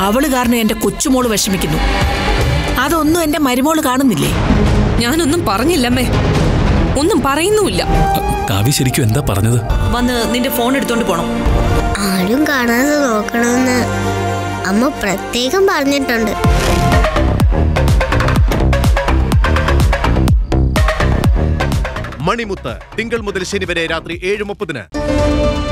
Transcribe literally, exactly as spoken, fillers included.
അവള് കാരണം എന്റെ കൊച്ചുമോള് വിഷമിക്കുന്നു. അതൊന്നും എന്റെ മരുമോള് കാണുന്നില്ലേ? ഞാനൊന്നും പറഞ്ഞില്ലമ്മേ, ഒന്നും പറയുന്നുമില്ല. കാവ്യ ശരിക്കും എന്താ പറഞ്ഞത്? വന്ന് നിന്റെ ഫോൺ എടുത്തോണ്ട് പോണം. ആരും കാണാതെ നോക്കണമെന്ന് അമ്മ പ്രത്യേകം പറഞ്ഞിട്ടുണ്ട്. മണിമുത്ത് തിങ്കൾ മുതൽ ശനി വരെ രാത്രി ഏഴ് മുപ്പതിന്.